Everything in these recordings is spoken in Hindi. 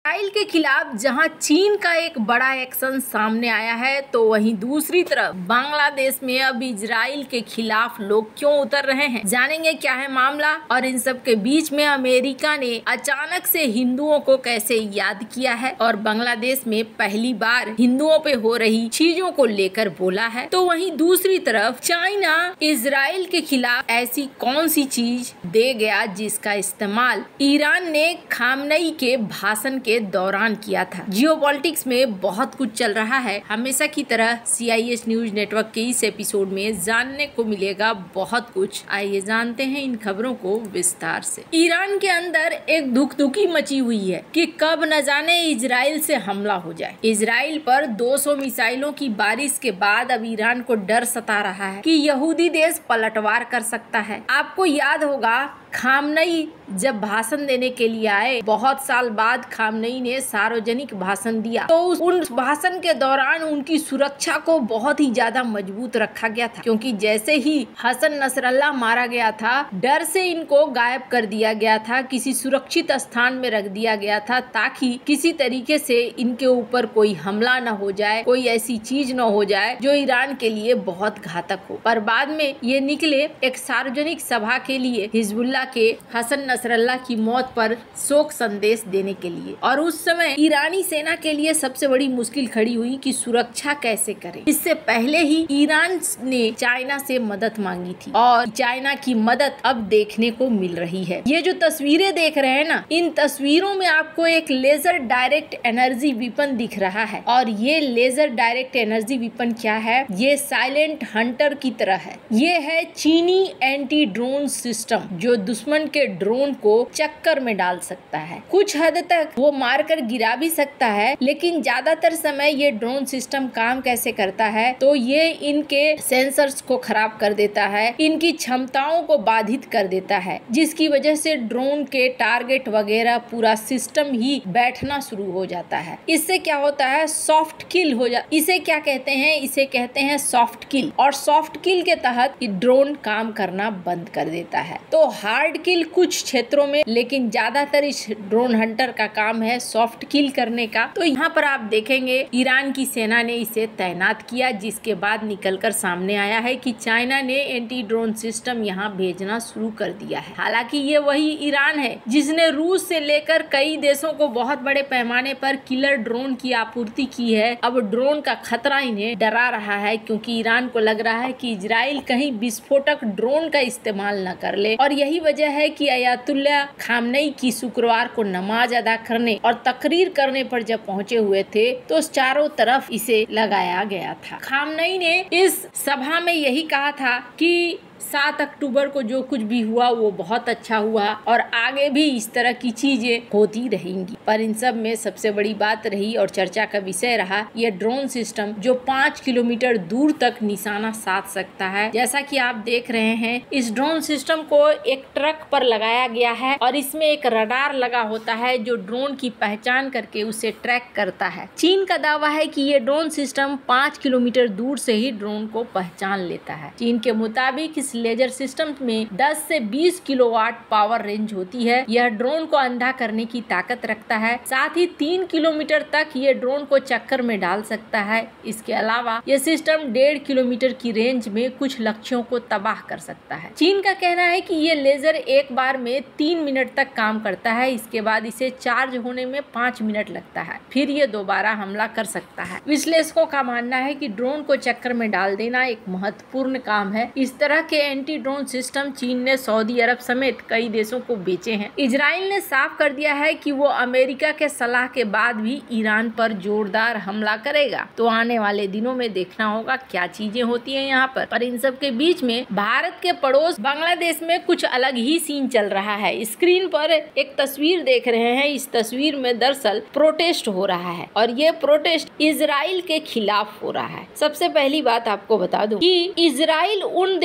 इसराइल के खिलाफ जहां चीन का एक बड़ा एक्शन सामने आया है, तो वहीं दूसरी तरफ बांग्लादेश में अब इजराइल के खिलाफ लोग क्यों उतर रहे हैं, जानेंगे क्या है मामला। और इन सब के बीच में अमेरिका ने अचानक से हिंदुओं को कैसे याद किया है और बांग्लादेश में पहली बार हिंदुओं पे हो रही चीजों को लेकर बोला है। तो वहीं दूसरी तरफ चाइना इजराइल के खिलाफ ऐसी कौन सी चीज दे गया जिसका इस्तेमाल ईरान ने खामनई के भाषण के दौरान किया था। जियोपॉलिटिक्स में बहुत कुछ चल रहा है। हमेशा की तरह CIS न्यूज नेटवर्क के इस एपिसोड में जानने को मिलेगा बहुत कुछ। आइए जानते हैं इन खबरों को विस्तार से। ईरान के अंदर एक धुकधुकी मची हुई है कि कब न जाने इजराइल से हमला हो जाए। इजराइल पर 200 मिसाइलों की बारिश के बाद अब ईरान को डर सता रहा है कि यहूदी देश पलटवार कर सकता है। आपको याद होगा खामनई जब भाषण देने के लिए आए, बहुत साल बाद खामनई ने सार्वजनिक भाषण दिया, तो उन भाषण के दौरान उनकी सुरक्षा को बहुत ही ज्यादा मजबूत रखा गया था, क्योंकि जैसे ही हसन नसरल्ला मारा गया था, डर से इनको गायब कर दिया गया था, किसी सुरक्षित स्थान में रख दिया गया था, ताकि किसी तरीके से इनके ऊपर कोई हमला न हो जाए, कोई ऐसी चीज न हो जाए जो ईरान के लिए बहुत घातक हो। पर बाद में ये निकले एक सार्वजनिक सभा के लिए हिजबुल्लाह के हसन नसरल्ला की मौत पर शोक संदेश देने के लिए। और उस समय ईरानी सेना के लिए सबसे बड़ी मुश्किल खड़ी हुई कि सुरक्षा कैसे करें। इससे पहले ही ईरान ने चाइना से मदद मांगी थी और चाइना की मदद अब देखने को मिल रही है। ये जो तस्वीरें देख रहे हैं ना, इन तस्वीरों में आपको एक लेजर डायरेक्ट एनर्जी वेपन दिख रहा है। और ये लेजर डायरेक्ट एनर्जी वेपन क्या है? ये साइलेंट हंटर की तरह है। ये है चीनी एंटी ड्रोन सिस्टम जो दुश्मन के ड्रोन को चक्कर में डाल सकता है। कुछ हद तक वो मारकर गिरा भी सकता है, लेकिन ज्यादातर समय ये ड्रोन सिस्टम काम कैसे करता है, तो ये इनके सेंसर्स को खराब कर देता है, इनकी क्षमताओं को बाधित कर देता है, जिसकी वजह से ड्रोन के टारगेट वगैरह पूरा सिस्टम ही बैठना शुरू हो जाता है। इससे क्या होता है? सॉफ्ट किल हो जा। इसे क्या कहते हैं? इसे कहते हैं सॉफ्ट किल। और सॉफ्ट किल के तहत ड्रोन काम करना बंद कर देता है। तो हार्ड किल कुछ क्षेत्रों में, लेकिन ज्यादातर इस ड्रोन हंटर का काम है सॉफ्ट किल करने का। तो यहाँ पर आप देखेंगे ईरान की सेना ने इसे तैनात किया, जिसके बाद निकलकर सामने आया है कि चाइना ने एंटी ड्रोन सिस्टम यहाँ भेजना शुरू कर दिया है। हालांकि ये वही ईरान है जिसने रूस से लेकर कई देशों को बहुत बड़े पैमाने पर किलर ड्रोन की आपूर्ति की है। अब ड्रोन का खतरा इन्हें डरा रहा है, क्योंकि ईरान को लग रहा है कि इजराइल कहीं विस्फोटक ड्रोन का इस्तेमाल न कर ले। और यही वजह है कि अयातुल्ला खामनई की शुक्रवार को नमाज अदा करने और तकरीर करने पर जब पहुंचे हुए थे, तो चारों तरफ इसे लगाया गया था। खामनई ने इस सभा में यही कहा था कि 7 अक्टूबर को जो कुछ भी हुआ वो बहुत अच्छा हुआ और आगे भी इस तरह की चीजें होती रहेंगी। पर इन सब में सबसे बड़ी बात रही और चर्चा का विषय रहा ये ड्रोन सिस्टम जो 5 किलोमीटर दूर तक निशाना साध सकता है। जैसा कि आप देख रहे हैं, इस ड्रोन सिस्टम को एक ट्रक पर लगाया गया है और इसमें एक रडार लगा होता है जो ड्रोन की पहचान करके उसे ट्रैक करता है। चीन का दावा है कि ये ड्रोन सिस्टम 5 किलोमीटर दूर से ही ड्रोन को पहचान लेता है। चीन के मुताबिक इस लेजर सिस्टम में 10 से 20 किलोवाट पावर रेंज होती है। यह ड्रोन को अंधा करने की ताकत रखता है। साथ ही 3 किलोमीटर तक ये ड्रोन को चक्कर में डाल सकता है। इसके अलावा यह सिस्टम 1.5 किलोमीटर की रेंज में कुछ लक्ष्यों को तबाह कर सकता है। चीन का कहना है कि ये लेजर एक बार में 3 मिनट तक काम करता है। इसके बाद इसे चार्ज होने में 5 मिनट लगता है, फिर ये दोबारा हमला कर सकता है। विश्लेषकों का मानना है कि ड्रोन को चक्कर में डाल देना एक महत्वपूर्ण काम है। इस तरह के एंटी ड्रोन सिस्टम चीन ने सऊदी अरब समेत कई देशों को बेचे हैं। इजराइल ने साफ कर दिया है कि वो अमेरिका के सलाह के बाद भी ईरान पर जोरदार हमला करेगा। तो आने वाले दिनों में देखना होगा क्या चीजें होती हैं यहाँ पर इन सब के बीच में भारत के पड़ोस बांग्लादेश में कुछ अलग ही सीन चल रहा है। स्क्रीन पर एक तस्वीर देख रहे हैं। इस तस्वीर में दरअसल प्रोटेस्ट हो रहा है और ये प्रोटेस्ट इजराइल के खिलाफ हो रहा है। सबसे पहली बात आपको बता दूं कि इजराइल उन देशों में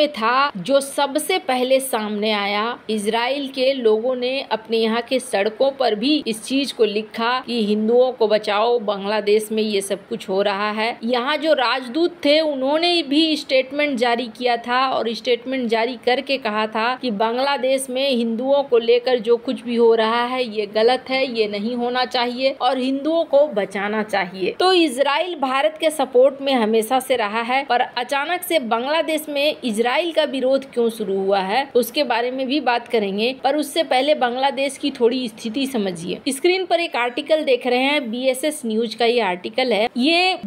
में था जो सबसे पहले सामने आया। इजराइल के लोगों ने अपने यहाँ के सड़कों पर भी इस चीज को लिखा कि हिंदुओं को बचाओ, बांग्लादेश में ये सब कुछ हो रहा है। यहाँ जो राजदूत थे उन्होंने भी स्टेटमेंट जारी किया था और स्टेटमेंट जारी करके कहा था कि बांग्लादेश में हिंदुओं को लेकर जो कुछ भी हो रहा है ये गलत है, ये नहीं होना चाहिए और हिंदुओं को बचाना चाहिए। तो इजराइल भारत के सपोर्ट में हमेशा से रहा है, पर अचानक से बांग्लादेश में इजराइल का विरोध क्यों शुरू हुआ है उसके बारे में भी बात करेंगे। पर उससे पहले बांग्लादेश की थोड़ी स्थिति समझिए। स्क्रीन पर एक आर्टिकल देख रहे हैं, BSS न्यूज का ये आर्टिकल है। ये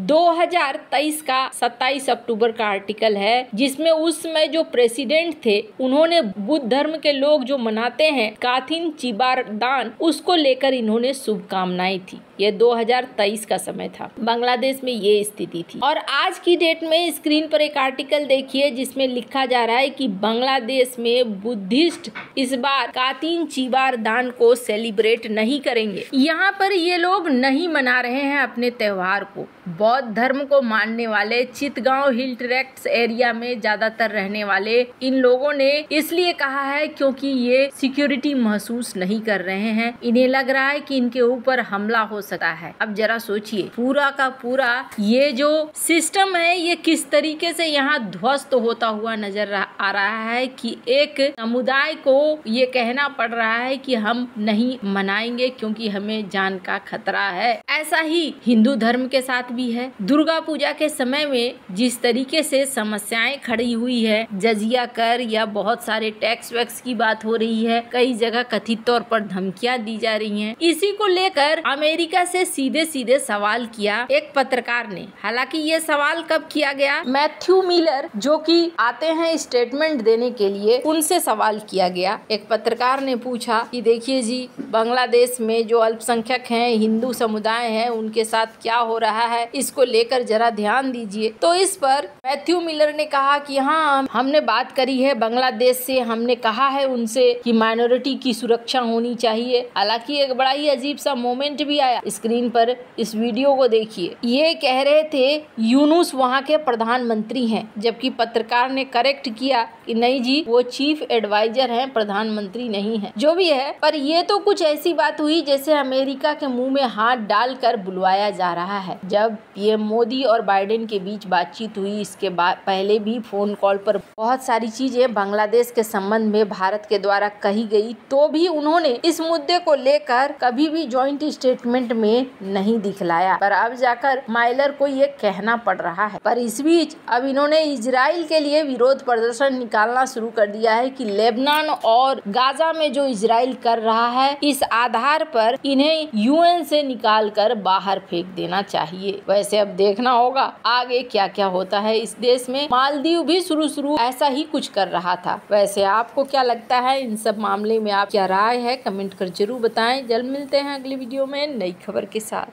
2023 का 27 अक्टूबर का आर्टिकल है, जिसमें उस समय जो प्रेसिडेंट थे उन्होंने बुद्ध धर्म के लोग जो मनाते हैं काथिन चिबारदान, उसको लेकर इन्होंने शुभकामनाएं थी। ये 2023 का समय था, बांग्लादेश में ये स्थिति थी। और आज की डेट में स्क्रीन पर एक आर्टिकल देखिए जिसमें लिखा जा रहा है कि बांग्लादेश में बुद्धिस्ट इस बार कातिन चिबारदान को सेलिब्रेट नहीं करेंगे। यहाँ पर ये लोग नहीं मना रहे हैं अपने त्योहार को। बौद्ध धर्म को मानने वाले चितगांव हिल ट्रैक्ट्स एरिया में ज्यादातर रहने वाले इन लोगों ने इसलिए कहा है क्योंकि ये सिक्योरिटी महसूस नहीं कर रहे हैं। इन्हें लग रहा है कि इनके ऊपर हमला हो सकता है। अब जरा सोचिए, पूरा का पूरा ये जो सिस्टम है ये किस तरीके से यहाँ ध्वस्त होता हुआ नजर आ रहा है कि एक समुदाय को ये कहना पड़ रहा है कि हम नहीं मनाएंगे क्योंकि हमें जान का खतरा है। ऐसा ही हिंदू धर्म के साथ भी है। दुर्गा पूजा के समय में जिस तरीके से समस्याएं खड़ी हुई है, जजिया कर या बहुत सारे टैक्स वैक्स की बात हो रही है, कई जगह कथित तौर पर धमकियां दी जा रही हैं। इसी को लेकर अमेरिका से सीधे सीधे सवाल किया एक पत्रकार ने। हालांकि ये सवाल कब किया गया, मैथ्यू मिलर जो कि आते हैं स्टेटमेंट देने के लिए, उनसे सवाल किया गया। एक पत्रकार ने पूछा कि देखिए जी, बांग्लादेश में जो अल्पसंख्यक हैं, हिंदू समुदाय है, उनके साथ क्या हो रहा है, इसको लेकर जरा ध्यान दीजिए। तो इस पर मैथ्यू मिलर ने कहा कि हाँ, हमने बात करी है बांग्लादेश से, हमने कहा है उनसे कि माइनॉरिटी की सुरक्षा होनी चाहिए। हालांकि एक बड़ा ही अजीब सा मोमेंट भी आया। स्क्रीन पर इस वीडियो को देखिए। ये कह रहे थे यूनुस वहाँ के प्रधानमंत्री हैं, जबकि पत्रकार ने करेक्ट किया कि नहीं जी, वो चीफ एडवाइजर हैं, प्रधानमंत्री नहीं है। जो भी है, पर ये तो कुछ ऐसी बात हुई जैसे अमेरिका के मुंह में हाथ डालकर बुलवाया जा रहा है। जब पीएम मोदी और बाइडेन के बीच बातचीत हुई, इसके बाद पहले भी फोन कॉल पर बहुत सारी चीजें बांग्लादेश के संबंध में भारत के द्वारा कही गई, तो भी उन्होंने इस मुद्दे को लेकर कभी भी जॉइंट स्टेटमेंट में नहीं दिखलाया। पर अब जाकर माइलर को ये कहना पड़ रहा है। पर इस बीच अब इन्होंने इजराइल के लिए विरोध प्रदर्शन निकालना शुरू कर दिया है कि लेबनान और गाजा में जो इजराइल कर रहा है, इस आधार पर इन्हें यूएन से निकालकर बाहर फेंक देना चाहिए। वैसे अब देखना होगा आगे क्या क्या होता है इस देश में। मालदीव भी शुरू ऐसा ही कुछ कर रहा था। वैसे आपको क्या लगता है इन सब मामले में, आप क्या राय है, कमेंट कर जरूर बताएं। जल्द मिलते हैं अगली वीडियो में नई खबर के साथ।